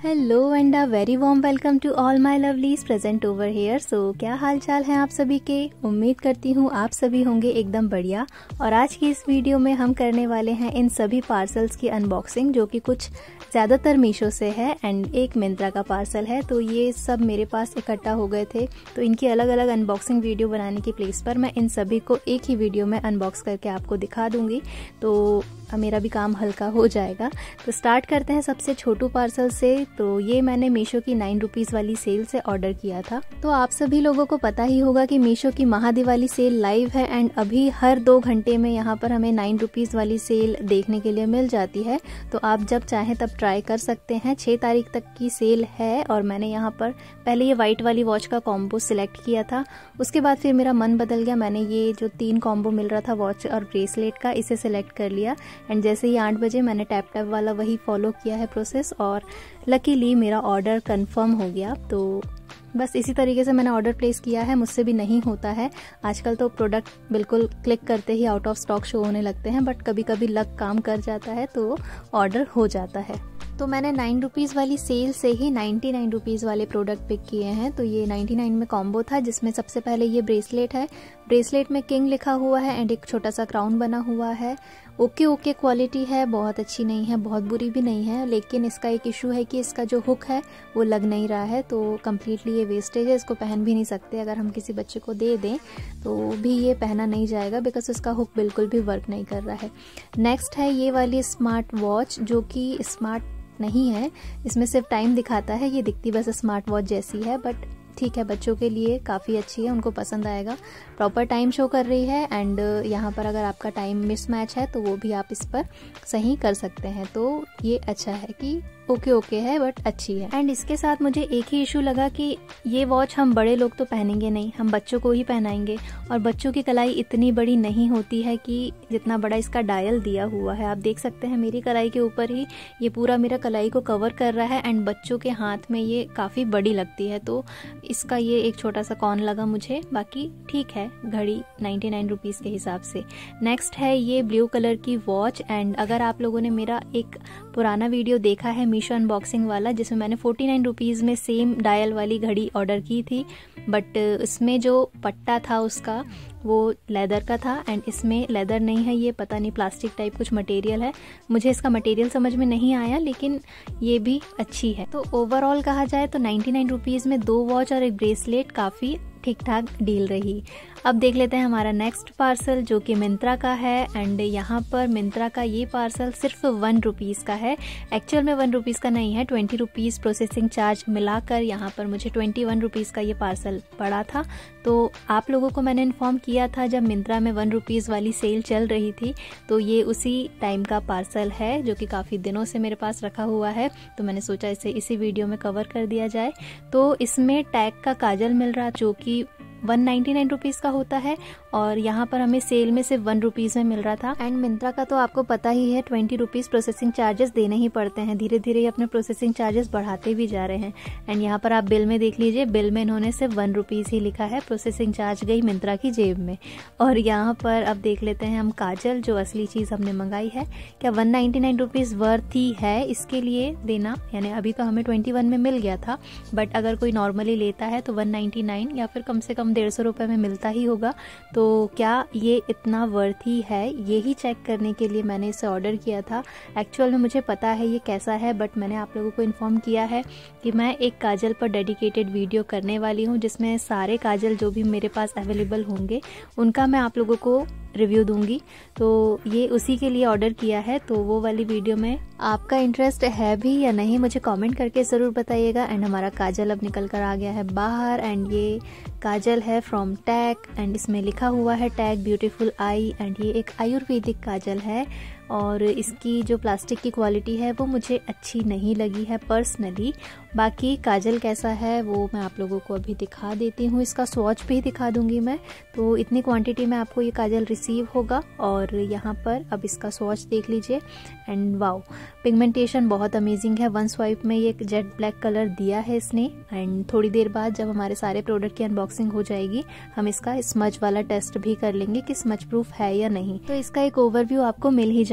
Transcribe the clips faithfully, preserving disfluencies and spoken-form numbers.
Hello and a very warm welcome to all my lovelies present over here. So क्या हाल चाल है आप सभी के। उम्मीद करती हूँ आप सभी होंगे एकदम बढ़िया। और आज की इस वीडियो में हम करने वाले हैं इन सभी पार्सल्स की अनबॉक्सिंग, जो कि कुछ ज़्यादातर मीशो से है एंड एक मिंत्रा का पार्सल है। तो ये सब मेरे पास इकट्ठा हो गए थे, तो इनकी अलग अलग अनबॉक्सिंग वीडियो बनाने की प्लेस पर मैं इन सभी को एक ही वीडियो में अनबॉक्स करके आपको दिखा दूंगी, तो मेरा भी काम हल्का हो जाएगा। तो स्टार्ट करते हैं सबसे छोटू पार्सल से। तो ये मैंने मीशो की नाइन रुपीज़ वाली सेल से ऑर्डर किया था। तो आप सभी लोगों को पता ही होगा कि मीशो की महादिवाली सेल लाइव है एंड अभी हर दो घंटे में यहाँ पर हमें नाइन रुपीज़ वाली सेल देखने के लिए मिल जाती है। तो आप जब चाहें तब ट्राई कर सकते हैं। छः तारीख तक की सेल है और मैंने यहाँ पर पहले ये वाइट वाली वॉच का कॉम्बो सिलेक्ट किया था। उसके बाद फिर मेरा मन बदल गया, मैंने ये जो तीन कॉम्बो मिल रहा था वॉच और ब्रेसलेट का, इसे सिलेक्ट कर लिया। एंड जैसे ही आठ बजे मैंने टैप टैप वाला वही फॉलो किया है प्रोसेस और लकीली मेरा ऑर्डर कंफर्म हो गया। तो बस इसी तरीके से मैंने ऑर्डर प्लेस किया है, मुझसे भी नहीं होता है। आजकल तो प्रोडक्ट बिल्कुल क्लिक करते ही आउट ऑफ स्टॉक शो होने लगते हैं, बट कभी कभी लक काम कर जाता है तो ऑर्डर हो जाता है। तो मैंने नाइन रुपीज़ वाली सेल से ही नाइन्टी नाइन रुपीज़ वाले प्रोडक्ट पिक किए हैं। तो ये नाइन्टी नाइन में कॉम्बो था, जिसमें सबसे पहले ये ब्रेसलेट है। ब्रेसलेट में किंग लिखा हुआ है एंड एक छोटा सा क्राउन बना हुआ है। ओके ओके क्वालिटी है, बहुत अच्छी नहीं है, बहुत बुरी भी नहीं है, लेकिन इसका एक इशू है कि इसका जो हुक है वो लग नहीं रहा है। तो कम्प्लीटली ये वेस्टेज है, इसको पहन भी नहीं सकते। अगर हम किसी बच्चे को दे दें तो भी ये पहना नहीं जाएगा, बिकॉज इसका हुक बिल्कुल भी वर्क नहीं कर रहा है। नेक्स्ट है ये वाली स्मार्ट वॉच, जो कि स्मार्ट नहीं है, इसमें सिर्फ टाइम दिखाता है। ये दिखती बस स्मार्ट वॉच जैसी है, बट ठीक है, बच्चों के लिए काफ़ी अच्छी है, उनको पसंद आएगा। प्रॉपर टाइम शो कर रही है एंड यहाँ पर अगर आपका टाइम मिसमैच है तो वो भी आप इस पर सही कर सकते हैं। तो ये अच्छा है कि ओके ओके है बट अच्छी है। एंड इसके साथ मुझे एक ही इशू लगा कि ये वॉच हम बड़े लोग तो पहनेंगे नहीं, हम बच्चों को ही पहनाएंगे। और बच्चों की कलाई इतनी बड़ी नहीं होती है कि जितना बड़ा इसका डायल दिया हुआ है। आप देख सकते हैं मेरी कलाई के ऊपर ही ये पूरा मेरा कलाई को कवर कर रहा है एंड बच्चों के हाथ में ये काफ़ी बड़ी लगती है। तो इसका ये एक छोटा सा कॉन लगा मुझे, बाकी ठीक है घड़ी नाइन्टी नाइन रुपीज़ के हिसाब से। नेक्स्ट है ये ब्लू कलर की वॉच। एंड अगर आप लोगों ने मेरा एक पुराना वीडियो देखा है मीशो अनबॉक्सिंग वाला, जिसमें मैंने फोर्टी नाइन रुपीज़ में सेम डायल वाली घड़ी ऑर्डर की थी, बट इसमें जो पट्टा था उसका वो लेदर का था एंड इसमें लेदर नहीं है, ये पता नहीं प्लास्टिक टाइप कुछ मटेरियल है। मुझे इसका मटेरियल समझ में नहीं आया, लेकिन ये भी अच्छी है। तो ओवरऑल कहा जाए तो नाइन्टी नाइन रुपीज़ में दो वॉच और एक ब्रेसलेट काफ़ी ठीक ठाक डील रही। अब देख लेते हैं हमारा नेक्स्ट पार्सल, जो कि मिंत्रा का है। एंड यहाँ पर मिंत्रा का ये पार्सल सिर्फ वन रुपीज़ का है। एक्चुअल में वन रुपीज़ का नहीं है, ट्वेंटी रुपीज़ प्रोसेसिंग चार्ज मिलाकर यहाँ पर मुझे ट्वेंटी वन रुपीज़ का ये पार्सल पड़ा था। तो आप लोगों को मैंने इन्फॉर्म किया था जब मिंत्रा में वन रुपीज़ वाली सेल चल रही थी, तो ये उसी टाइम का पार्सल है, जो कि काफ़ी दिनों से मेरे पास रखा हुआ है। तो मैंने सोचा इसे इसी वीडियो में कवर कर दिया जाए। तो इसमें टैग का काजल मिल रहा, जो कि वन नाइन्टी नाइन रुपीज़ का होता है और यहाँ पर हमें सेल में सिर्फ वन रुपीज़ में मिल रहा था। एंड मिंत्रा का तो आपको पता ही है, ट्वेंटी रुपीज़ प्रोसेसिंग चार्जेस देने ही पड़ते हैं। धीरे धीरे ये अपने प्रोसेसिंग चार्जेस बढ़ाते भी जा रहे हैं। एंड यहाँ पर आप बिल में देख लीजिए, बिल में इन्होंने सिर्फ वन रुपीज़ ही लिखा है, प्रोसेसिंग चार्ज गई मिंत्रा की जेब में। और यहाँ पर अब देख लेते हैं हम काजल, जो असली चीज़ हमने मंगाई है। क्या one ninety nine rupees worth ही है इसके लिए देना? यानी अभी तो हमें ट्वेंटी वन में मिल गया था, बट अगर कोई नॉर्मली लेता है तो वन नाइन्टी नाइन या फिर कम से कम डेढ़ सौ रुपये में मिलता ही होगा। तो क्या ये इतना वर्थी है, ये ही चेक करने के लिए मैंने इसे ऑर्डर किया था। एक्चुअल में मुझे पता है ये कैसा है, बट मैंने आप लोगों को इन्फॉर्म किया है कि मैं एक काजल पर डेडिकेटेड वीडियो करने वाली हूँ, जिसमें सारे काजल जो भी मेरे पास अवेलेबल होंगे उनका मैं आप लोगों को रिव्यू दूंगी। तो ये उसी के लिए ऑर्डर किया है, तो वो वाली वीडियो में आपका इंटरेस्ट है भी या नहीं मुझे कमेंट करके ज़रूर बताइएगा। एंड हमारा काजल अब निकल कर आ गया है बाहर एंड ये काजल है फ्रॉम टैग एंड इसमें लिखा हुआ है टैग ब्यूटीफुल आई। एंड ये एक आयुर्वेदिक काजल है और इसकी जो प्लास्टिक की क्वालिटी है वो मुझे अच्छी नहीं लगी है पर्सनली। बाकी काजल कैसा है वो मैं आप लोगों को अभी दिखा देती हूँ, इसका स्वॉच भी दिखा दूंगी मैं। तो इतनी क्वांटिटी में आपको ये काजल रिसीव होगा और यहाँ पर अब इसका स्वॉच देख लीजिए। एंड वाओ, पिगमेंटेशन बहुत अमेजिंग है। वन स्वाइप में ये जेट ब्लैक कलर दिया है इसने। एंड थोड़ी देर बाद जब हमारे सारे प्रोडक्ट की अनबॉक्सिंग हो जाएगी, हम इसका स्मज वाला टेस्ट भी कर लेंगे कि स्मज प्रूफ है या नहीं। तो इसका एक ओवरव्यू आपको मिल ही जाएगा।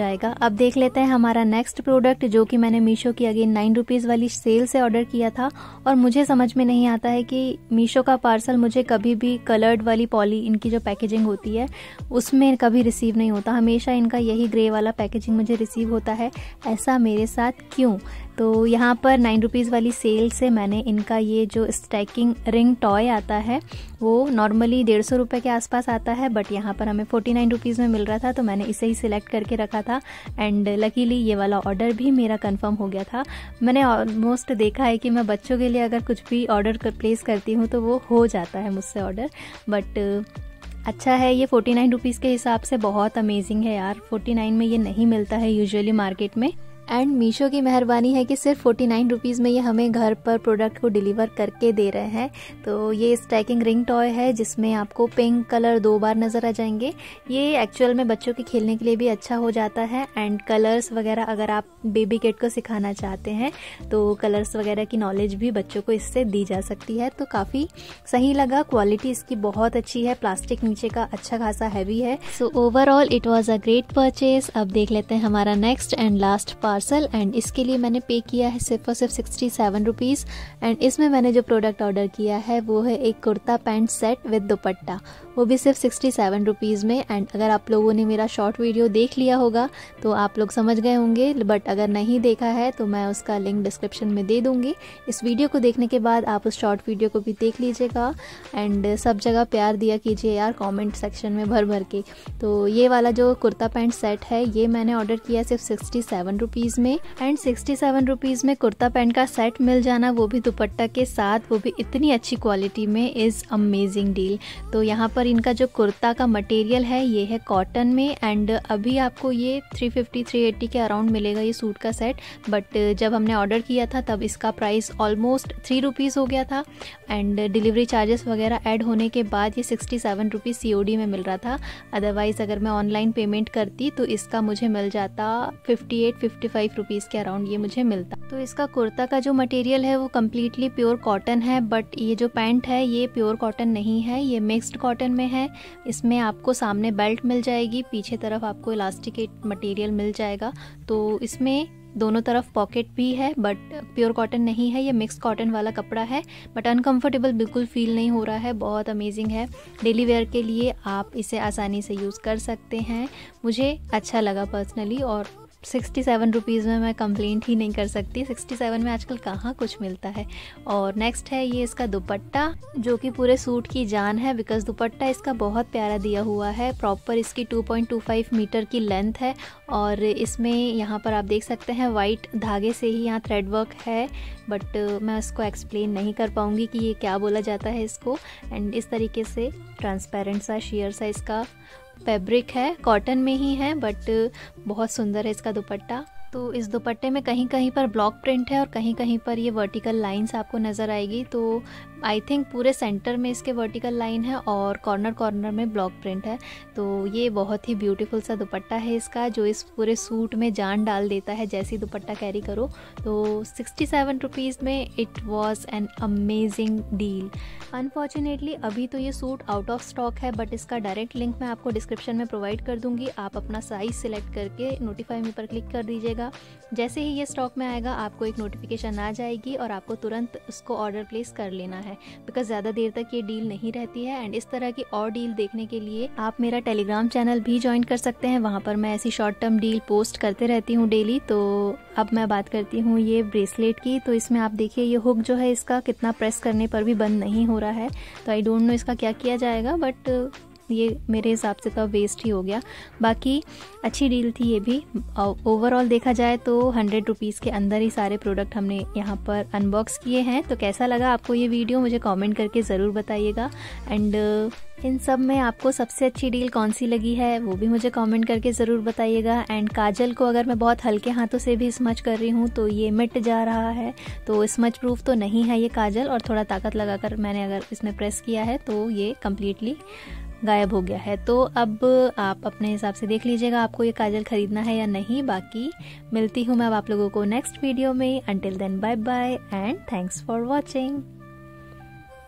जाएगा। अब देख लेते हैं हमारा नेक्स्ट प्रोडक्ट, जो कि मैंने मीशो की अगेन नाइन रुपीज़ वाली सेल से ऑर्डर किया था। और मुझे समझ में नहीं आता है कि मीशो का पार्सल मुझे कभी भी कलर्ड वाली पॉली इनकी जो पैकेजिंग होती है उसमें कभी रिसीव नहीं होता, हमेशा इनका यही ग्रे वाला पैकेजिंग मुझे रिसीव होता है। ऐसा मेरे साथ क्यों? तो यहाँ पर नाइन रुपीज़ वाली सेल से मैंने इनका ये जो स्टैकिंग रिंग टॉय आता है वो नॉर्मली डेढ़ सौ रुपये के आसपास आता है, बट यहाँ पर हमें फोर्टी नाइन रुपीज़ में मिल रहा था, तो मैंने इसे ही सिलेक्ट करके रखा था। एंड लकीली ये वाला ऑर्डर भी मेरा कंफर्म हो गया था। मैंने ऑलमोस्ट देखा है कि मैं बच्चों के लिए अगर कुछ भी ऑर्डर कर प्लेस करती हूँ तो वो हो जाता है मुझसे ऑर्डर। बट अच्छा है, ये फोर्टी नाइन रुपीज़ के हिसाब से बहुत अमेजिंग है यार। फोर्टी नाइन में ये नहीं मिलता है यूजुअली मार्केट में। एंड मीशो की मेहरबानी है कि सिर्फ फोर्टी नाइन रुपीज़ में ये हमें घर पर प्रोडक्ट को डिलीवर करके दे रहे हैं। तो ये स्टैकिंग रिंग टॉय है जिसमें आपको पिंक कलर दो बार नज़र आ जाएंगे। ये एक्चुअल में बच्चों के खेलने के लिए भी अच्छा हो जाता है। एंड कलर्स वगैरह अगर आप बेबी किड को सिखाना चाहते हैं तो कलर्स वगैरह की नॉलेज भी बच्चों को इससे दी जा सकती है। तो काफ़ी सही लगा, क्वालिटी इसकी बहुत अच्छी है, प्लास्टिक नीचे का अच्छा खासा हैवी है। So overall it was a great purchase. अब देख लेते हैं हमारा next and last part and इसके लिए मैंने पे किया है सिर्फ और सिर्फ सिक्सटी सेवन रुपीज़। एंड इसमें मैंने जो प्रोडक्ट ऑर्डर किया है वो है एक kurta pant set with dupatta, वो भी सिर्फ सिक्सटी सेवन रुपीज़ में। एंड अगर आप लोगों ने मेरा शॉर्ट वीडियो देख लिया होगा तो आप लोग समझ गए होंगे, बट अगर नहीं देखा है तो मैं उसका लिंक डिस्क्रिप्शन में दे दूँगी। इस वीडियो को देखने के बाद आप उस शॉर्ट वीडियो को भी देख लीजिएगा। एंड सब जगह प्यार दिया कीजिए यार कॉमेंट सेक्शन में भर भर के। तो ये वाला जो कुर्ता पैंट सेट है ये मैंने ऑर्डर किया सिर्फ सिक्सटी सेवन रुपीज़ में। एंड सिक्सटी सेवन रुपीज़ में कुर्ता पैंट का सेट मिल जाना, वो भी दुपट्टा के साथ, वो भी इतनी अच्छी क्वालिटी में, इज़ अमेजिंग डील। तो यहाँ पर इनका जो कुर्ता का मटेरियल है ये है कॉटन में। एंड अभी आपको ये थ्री फिफ्टी थ्री एट्टी के अराउंड मिलेगा ये सूट का सेट, बट जब हमने ऑर्डर किया था तब इसका प्राइस ऑलमोस्ट थ्री रुपीज़ हो गया था। एंड डिलीवरी चार्जेस वगैरह ऐड होने के बाद ये sixty seven rupees C O D में मिल रहा था। अदरवाइज़ अगर मैं ऑनलाइन पेमेंट करती तो इसका मुझे मिल जाता fifty eight fifty five rupees के अराउंड ये मुझे मिलता। तो इसका कुर्ता का जो मटेरियल है वो कम्प्लीटली प्योर कॉटन है, बट ये जो पैंट है ये प्योर कॉटन नहीं है, ये मिक्स्ड कॉटन में है। इसमें आपको सामने बेल्ट मिल जाएगी, पीछे तरफ आपको इलास्टिकेट मटेरियल मिल जाएगा। तो इसमें दोनों तरफ पॉकेट भी है, बट प्योर कॉटन नहीं है, ये मिक्स कॉटन वाला कपड़ा है। बट अनकंफर्टेबल बिल्कुल फील नहीं हो रहा है, बहुत अमेजिंग है। डेली वेयर के लिए आप इसे आसानी से यूज़ कर सकते हैं। मुझे अच्छा लगा पर्सनली, और सिक्सटी सेवन रुपीज़ में मैं कंप्लेंट ही नहीं कर सकती। सिक्सटी सेवन में आजकल कहाँ कुछ मिलता है। और नेक्स्ट है ये इसका दुपट्टा, जो कि पूरे सूट की जान है, बिकॉज दुपट्टा इसका बहुत प्यारा दिया हुआ है। प्रॉपर इसकी two point two five metre की लेंथ है, और इसमें यहाँ पर आप देख सकते हैं वाइट धागे से ही यहाँ थ्रेड वर्क है, बट मैं उसको एक्सप्लेन नहीं कर पाऊँगी कि ये क्या बोला जाता है इसको। एंड इस तरीके से ट्रांसपेरेंट सा शेयर सा इसका फैब्रिक है, कॉटन में ही है, बट बहुत सुंदर है इसका दुपट्टा। तो इस दुपट्टे में कहीं कहीं पर ब्लॉक प्रिंट है और कहीं कहीं पर ये वर्टिकल लाइंस आपको नज़र आएगी। तो आई थिंक पूरे सेंटर में इसके वर्टिकल लाइन है और कॉर्नर कॉर्नर में ब्लॉक प्रिंट है। तो ये बहुत ही ब्यूटीफुल सा दुपट्टा है इसका, जो इस पूरे सूट में जान डाल देता है जैसे ही दुपट्टा कैरी करो। तो सिक्सटी सेवन रुपीज़ में it was an amazing deal. Unfortunately अभी तो ये सूट आउट ऑफ स्टॉक है, बट इसका डायरेक्ट लिंक मैं आपको डिस्क्रिप्शन में प्रोवाइड कर दूंगी। आप अपना साइज़ सिलेक्ट करके नोटिफाई मी पर क्लिक कर दीजिएगा। जैसे ही ये स्टॉक में आएगा आपको एक नोटिफिकेशन आ जाएगी और आपको तुरंत उसको ऑर्डर प्लेस कर लेना है, बिकॉज ज़्यादा देर तक ये डील नहीं रहती है। एंड इस तरह की और डील देखने के लिए आप मेरा टेलीग्राम चैनल भी ज्वाइन कर सकते हैं, वहाँ पर मैं ऐसी शॉर्ट टर्म डील पोस्ट करते रहती हूँ डेली। तो अब मैं बात करती हूँ ये ब्रेसलेट की। तो इसमें आप देखिए ये हुक जो है इसका कितना प्रेस करने पर भी बंद नहीं हो रहा है। तो आई डोंट नो इसका क्या किया जाएगा, बट ये मेरे हिसाब से तो वेस्ट ही हो गया। बाकी अच्छी डील थी ये भी। ओवरऑल देखा जाए तो हंड्रेड रुपीज़ के अंदर ही सारे प्रोडक्ट हमने यहाँ पर अनबॉक्स किए हैं। तो कैसा लगा आपको ये वीडियो मुझे कमेंट करके ज़रूर बताइएगा। एंड इन सब में आपको सबसे अच्छी डील कौन सी लगी है वो भी मुझे कमेंट करके ज़रूर बताइएगा। एंड काजल को अगर मैं बहुत हल्के हाथों से भी स्मच कर रही हूँ तो ये मिट जा रहा है, तो स्मच प्रूफ तो नहीं है ये काजल। और थोड़ा ताकत लगाकर मैंने अगर इसमें प्रेस किया है तो ये कम्प्लीटली गायब हो गया है। तो अब आप अपने हिसाब से देख लीजिएगा आपको ये काजल खरीदना है या नहीं। बाकी मिलती हूँ मैं अब आप लोगों को नेक्स्ट वीडियो में। Until then bye bye and thanks for watching.